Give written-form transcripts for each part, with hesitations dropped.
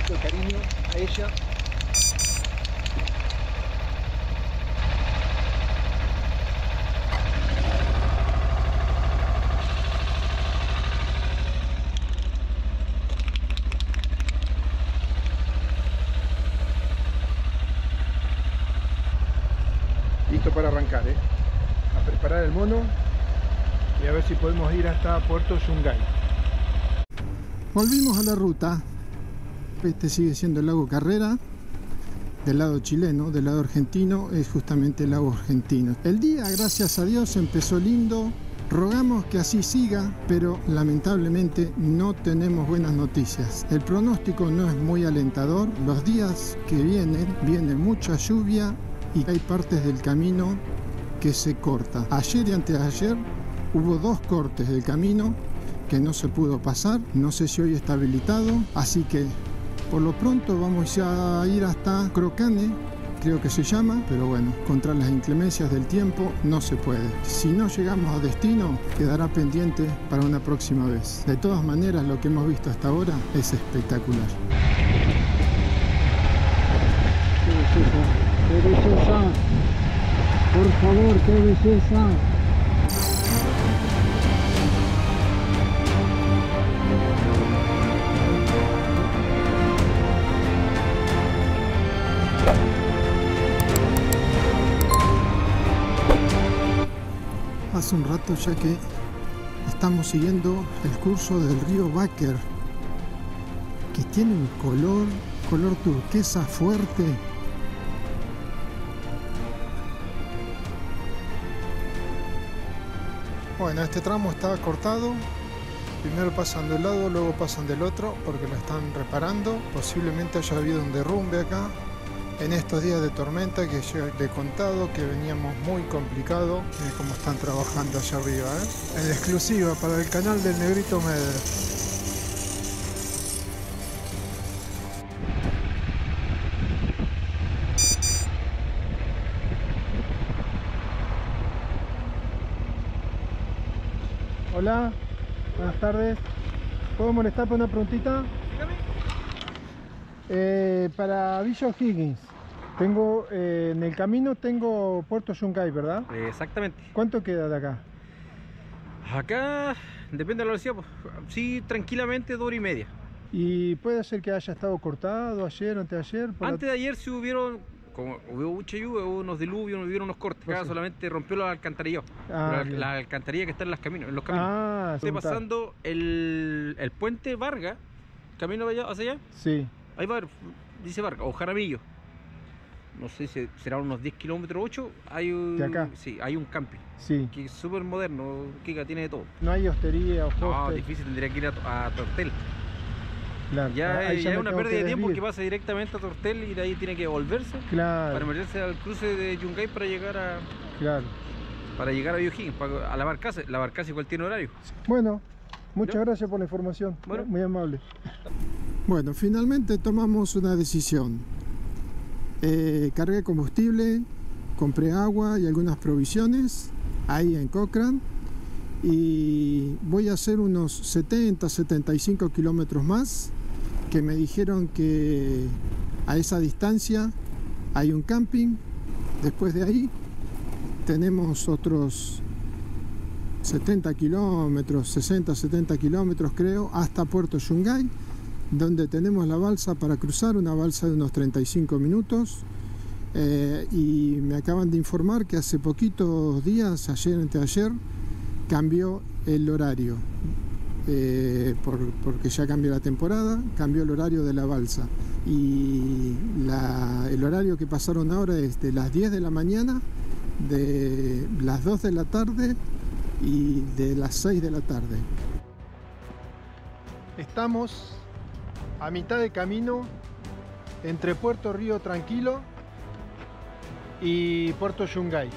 poquito de cariño a ella. Listo para arrancar, a preparar el mono y a ver si podemos ir hasta Puerto Yungay. Volvimos a la ruta. Este sigue siendo el lago Carrera, del lado chileno. Del lado argentino es justamente el lago argentino. El día, gracias a Dios, empezó lindo. Rogamos que así siga, pero lamentablemente no tenemos buenas noticias. El pronóstico no es muy alentador. Los días que viene mucha lluvia y hay partes del camino que se corta. Ayer y antes de ayer hubo 2 cortes del camino que no se pudo pasar. No sé si hoy está habilitado, así que por lo pronto vamos a ir hasta Crocane, creo que se llama, pero bueno, contra las inclemencias del tiempo no se puede. Si no llegamos a destino, quedará pendiente para una próxima vez. De todas maneras, lo que hemos visto hasta ahora es espectacular. ¡Qué belleza! Por favor, qué belleza. Hace un rato ya que estamos siguiendo el curso del río Báquer, que tiene un color turquesa fuerte. Bueno, este tramo está cortado. Primero pasan de un lado, luego pasan del otro porque lo están reparando. Posiblemente haya habido un derrumbe acá en estos días de tormenta que yo le he contado que veníamos muy complicado. Miren cómo están trabajando allá arriba, en exclusiva para el canal del Negrito Meder. Hola, buenas tardes. ¿Puedo molestar por una preguntita? Dígame. Para Villa O'Higgins, tengo en el camino tengo Puerto Yungay, ¿verdad? Exactamente. ¿Cuánto queda de acá? Acá depende de la velocidad, pues, sí, tranquilamente 2 horas y media. ¿Y puede ser que haya estado cortado ayer, antes de ayer? Antes de ayer sí como hubo mucha lluvia, hubo unos diluvios, hubieron unos cortes. Acá sí. Solamente rompió los alcantarillados. La alcantarilla que está en los caminos. Estoy pasando el puente Vargas, camino hacia allá. Sí. Ahí va, dice Vargas, o Jaramillo. No sé si será unos 10 kilómetros 8. ¿De acá? Sí, hay un camping. Sí. Que es súper moderno, Kika tiene de todo. No hay hostería o hostel. No, difícil, tendría que ir a Tortel. Claro. Ya es una pérdida de tiempo que pasa directamente a Tortel y de ahí tiene que volverse. Claro. Para meterse al cruce de Yungay para llegar a... Claro. Para llegar a Villa O'Higgins, a la barcaza. La barcaza igual tiene horario. Bueno, muchas gracias por la información. Bueno. Muy amable. Bueno, finalmente tomamos una decisión. Cargué combustible, compré agua y algunas provisiones ahí en Cochrane y voy a hacer unos 70-75 kilómetros más, que me dijeron que a esa distancia hay un camping. Después de ahí tenemos otros 70 kilómetros, 60-70 kilómetros creo, hasta Puerto Yungay, donde tenemos la balsa para cruzar, una balsa de unos 35 minutos. Y me acaban de informar que hace poquitos días, ayer, anteayer, cambió el horario, porque ya cambió la temporada, cambió el horario de la balsa. Y el horario que pasaron ahora es de las 10 de la mañana, de las 2 de la tarde y de las 6 de la tarde. Estamos a mitad de camino entre Puerto Río Tranquilo y Puerto Yungay.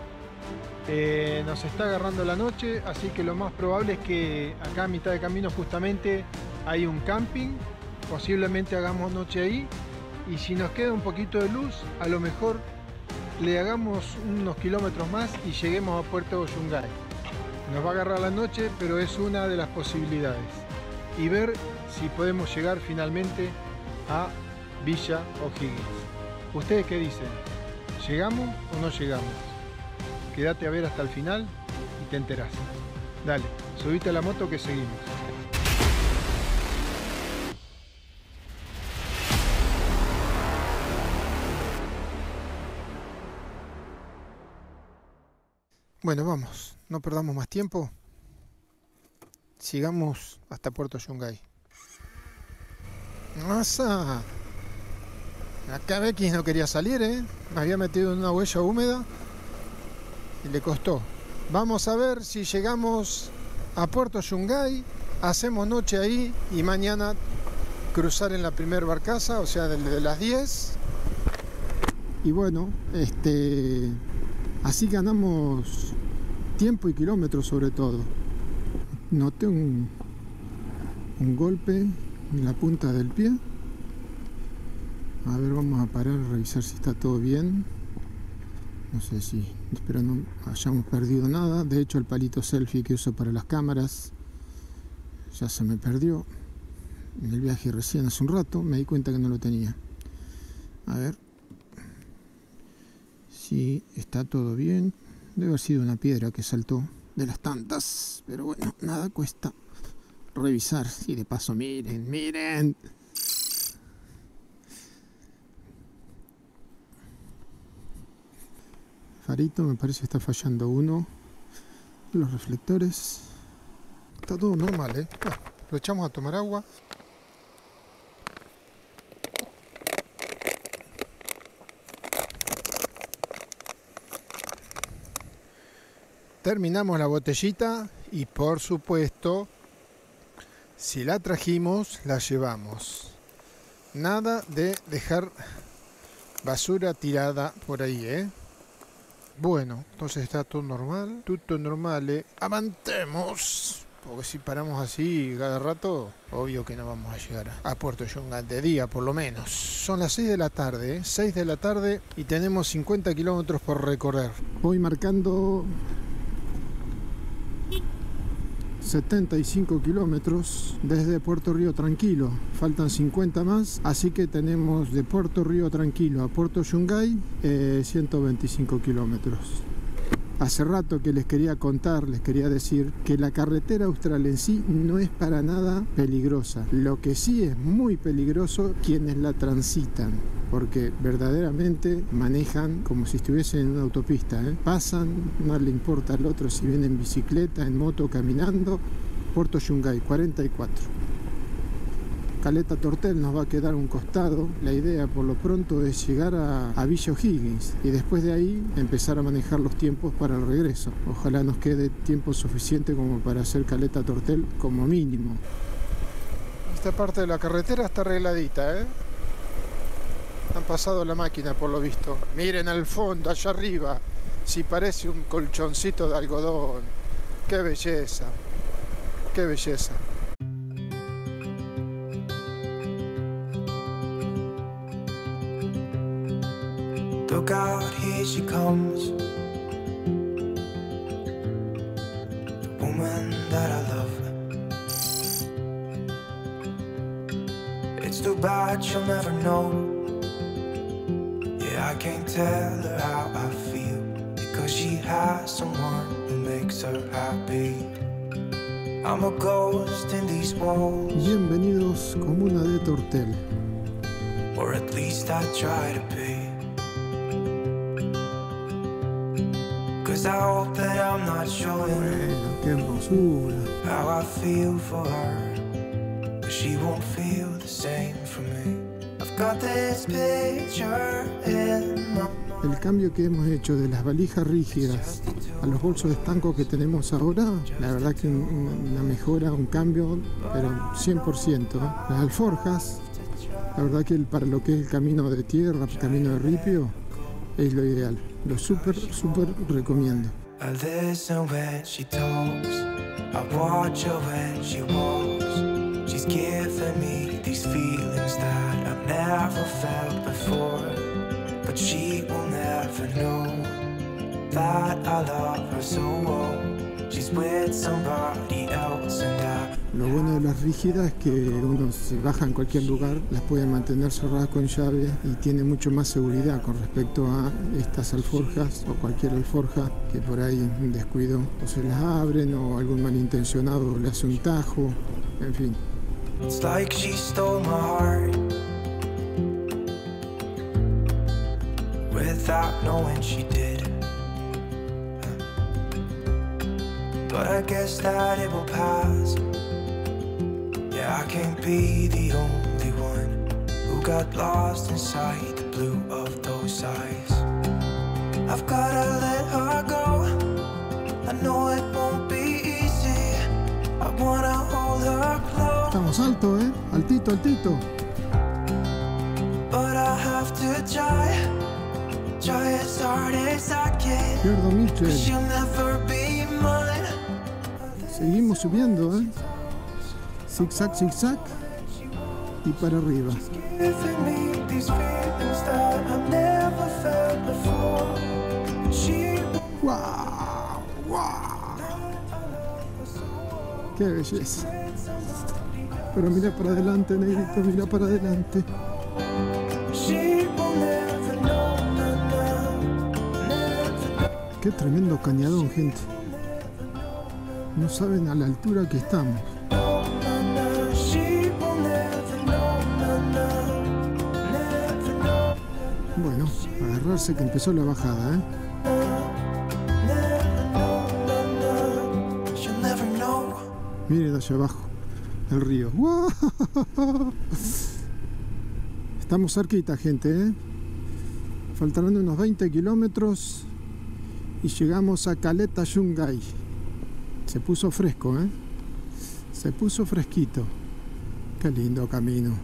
Nos está agarrando la noche, así que lo más probable es que acá a mitad de camino justamente hay un camping. Posiblemente hagamos noche ahí, y si nos queda un poquito de luz, a lo mejor le hagamos unos kilómetros más y lleguemos a Puerto Yungay. Nos va a agarrar la noche, pero es una de las posibilidades. Y ver si podemos llegar finalmente a Villa O'Higgins. ¿Ustedes qué dicen? ¿Llegamos o no llegamos? Quédate a ver hasta el final y te enterás. Dale, subite a la moto que seguimos. Bueno, vamos, no perdamos más tiempo. Sigamos hasta Puerto Yungay. ¡Masa! Acá Becky no quería salir, me había metido en una huella húmeda y le costó. Vamos a ver si llegamos a Puerto Yungay, hacemos noche ahí y mañana cruzar en la primer barcaza, o sea, de las 10. Y bueno, así ganamos tiempo y kilómetros sobre todo. Noté un golpe en la punta del pie. A ver, vamos a parar a revisar si está todo bien. No sé si, espero no hayamos perdido nada. De hecho, el palito selfie que uso para las cámaras ya se me perdió. En el viaje recién hace un rato me di cuenta que no lo tenía. A ver si está todo bien. Debe haber sido una piedra que saltó de las tantas, pero bueno, nada cuesta revisar. Y de paso, miren. Farito, me parece que está fallando uno. Los reflectores. Está todo normal, lo echamos a tomar agua. Terminamos la botellita y por supuesto, si la trajimos, la llevamos. Nada de dejar basura tirada por ahí, Bueno, entonces está todo normal, tutto normale. Avantemos, porque si paramos así cada rato, obvio que no vamos a llegar a Puerto Yungay de día, por lo menos. Son las 6 de la tarde, 6 de la tarde y tenemos 50 kilómetros por recorrer. Voy marcando 75 kilómetros desde Puerto Río Tranquilo, faltan 50 más, así que tenemos de Puerto Río Tranquilo a Puerto Yungay 125 kilómetros. Hace rato que les quería contar, les quería decir que la carretera austral en sí no es para nada peligrosa. Lo que sí es muy peligroso quienes la transitan, porque verdaderamente manejan como si estuviesen en una autopista, Pasan, no le importa al otro si viene en bicicleta, en moto, caminando. Puerto Yungay, 44. Caleta Tortel nos va a quedar un costado. La idea por lo pronto es llegar a Villa O'Higgins y después de ahí empezar a manejar los tiempos para el regreso. Ojalá nos quede tiempo suficiente como para hacer Caleta Tortel como mínimo. Esta parte de la carretera está arregladita, Han pasado la máquina por lo visto. Miren al fondo, allá arriba. Si parece un colchoncito de algodón. ¡Qué belleza! ¡Qué belleza! Look out, here she comes, the woman that I love. It's too bad she'll never know. Yeah, I can't tell her how I feel, because she has someone who makes her happy. I'm a ghost in these walls. Bienvenidos, comuna de Tortel. Or at least I try to be. Cause I hope that I'm not showing Bueno, qué hermosura. how I feel for her, but she won't feel the same for me. I've got this picture in my mind. El cambio que hemos hecho de las valijas rígidas a los bolsos de estanco que tenemos ahora, la verdad que una mejora, un cambio, pero 100%. Las alforjas, la verdad que para lo que es el camino de tierra, el camino de ripio, es lo ideal. Lo súper recomiendo. I listen when she talks, I watch her when she walks. She's giving me these feelings that I've never felt before, but she will never know that I love her so well. she's with somebody else, and Lo bueno de las rígidas es que uno se baja en cualquier lugar, las puede mantener cerradas con llave y tiene mucho más seguridad con respecto a estas alforjas o cualquier alforja que por ahí un descuido o se las abren o algún malintencionado le hace un tajo, en fin. it's like she stole my heart without knowing she did. But I guess that it will pass. Yeah, I can't be the only one who got lost inside the blue of those eyes. I've gotta let her go. I know it won't be easy. I wanna hold her close. Estamos alto, altito, altito. But I have to try as hard as I can. Izquierdo, Michel. She'll never be mine. Seguimos subiendo, zigzag, zigzag y para arriba. Giving me these feelings that I've never felt before. ¡Wow! ¡Wow! ¡Qué belleza! Pero mira para adelante, negrito, mira para adelante. Qué tremendo cañadón, gente. No saben a la altura que estamos. Bueno, agarrarse que empezó la bajada, Miren allá abajo, el río. ¡Wow! Estamos cerquita, gente, Faltarán unos 20 kilómetros y llegamos a Caleta Yungay. Se puso fresco, Se puso fresquito. Qué lindo camino.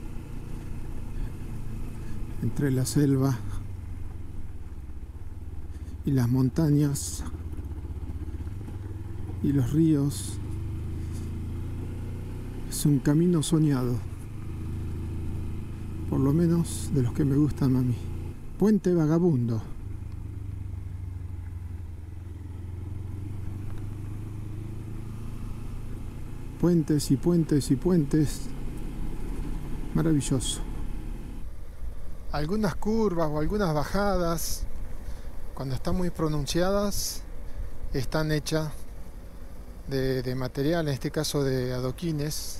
Entre la selva y las montañas y los ríos. Es un camino soñado. Por lo menos de los que me gustan a mí. Puente Vagabundo. Puentes y puentes y puentes. Maravilloso. Algunas curvas o algunas bajadas, cuando están muy pronunciadas, están hechas de material, en este caso de adoquines,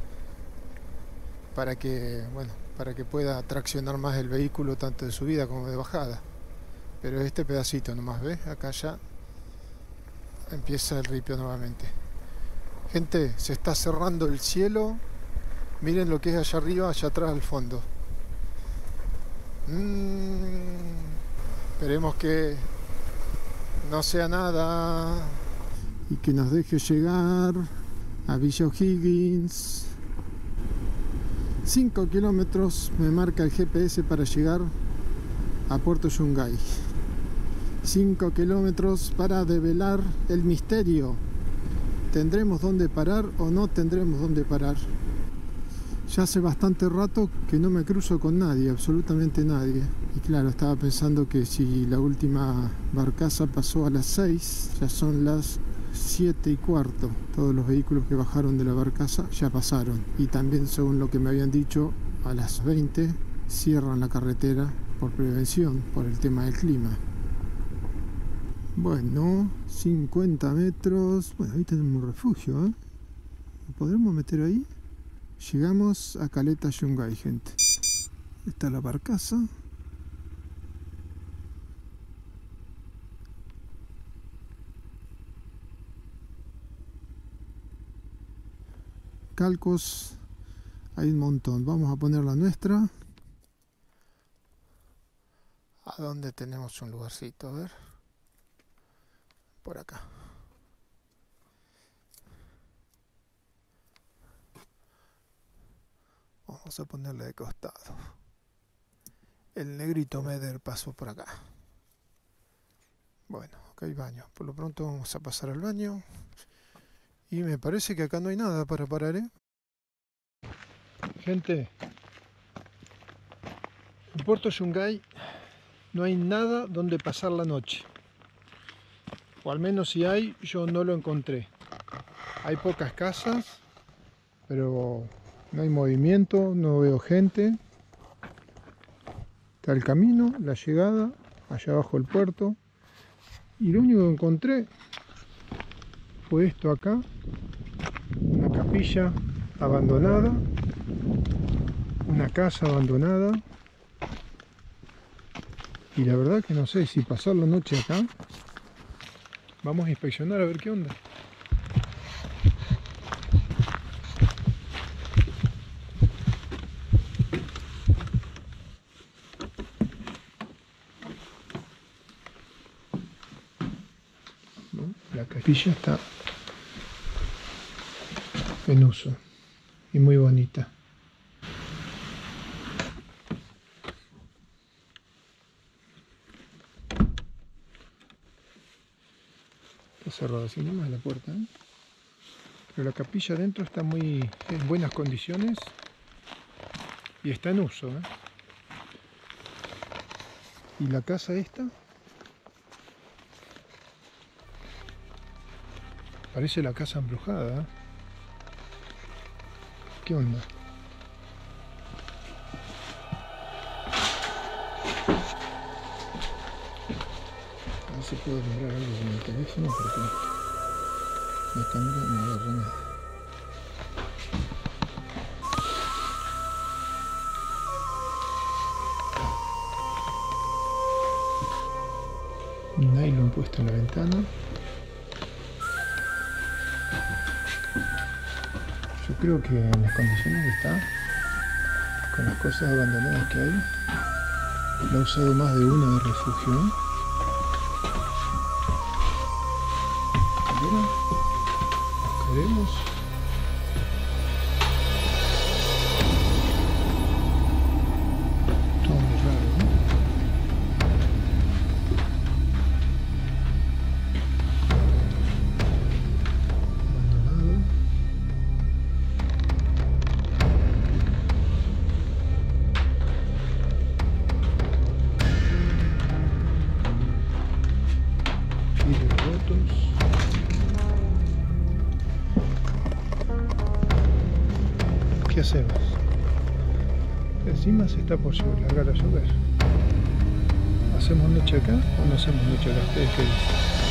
para que pueda traccionar más el vehículo tanto de subida como de bajada. Pero este pedacito nomás, ¿ves? Acá ya empieza el ripio nuevamente. Gente, se está cerrando el cielo. Miren lo que es allá arriba, allá atrás al fondo. Esperemos que no sea nada y que nos deje llegar a Villa O'Higgins. 5 kilómetros me marca el GPS para llegar a Puerto Yungay. 5 kilómetros para develar el misterio. ¿Tendremos dónde parar o no tendremos dónde parar? Ya hace bastante rato que no me cruzo con nadie, absolutamente nadie. Y claro, estaba pensando que si la última barcaza pasó a las 6, ya son las 7:15. Todos los vehículos que bajaron de la barcaza ya pasaron. Y también, según lo que me habían dicho, a las 20 cierran la carretera por prevención, por el tema del clima. Bueno, 50 metros. Bueno, ahí tenemos un refugio, ¿Lo podremos meter ahí? Llegamos a Caleta Yungay, gente. Está la barcaza. Calcos hay un montón. Vamos a poner la nuestra. ¿A dónde tenemos un lugarcito? A ver. Por acá. Vamos a ponerle de costado. El negrito Meder pasó por acá. Bueno, acá hay baño. Por lo pronto vamos a pasar al baño. Y me parece que acá no hay nada para parar, Gente, en Puerto Yungay no hay nada donde pasar la noche. O al menos si hay, yo no lo encontré. Hay pocas casas, pero no hay movimiento, no veo gente. Está el camino, la llegada, allá abajo el puerto. Y lo único que encontré fue esto acá, una capilla abandonada, una casa abandonada. Y la verdad que no sé si pasar la noche acá. Vamos a inspeccionar a ver qué onda. ¿No? La capilla está en uso y muy bonita. Está cerrada así nomás la puerta, ¿eh? Pero la capilla adentro está en buenas condiciones y está en uso, ¿eh? Y la casa esta parece la casa embrujada, ¿eh? ¿Qué onda? A ver si puedo lograr algo con el teléfono porque la cámara no agarra nada. Un nylon puesto en la ventana. Yo creo que en las condiciones que está, con las cosas abandonadas que hay, lo ha usado más de uno de refugio, ¿eh? Veremos. Todo muy raro, ¿no? Abandonado. Vidrios rotos. ¿Qué hacemos? Encima se está por largar a llover. ¿Hacemos noche acá o no hacemos noche acá? ¿Ustedes qué dicen?